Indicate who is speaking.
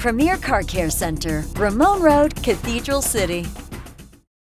Speaker 1: Premier Car Care Center, Ramon Road, Cathedral City.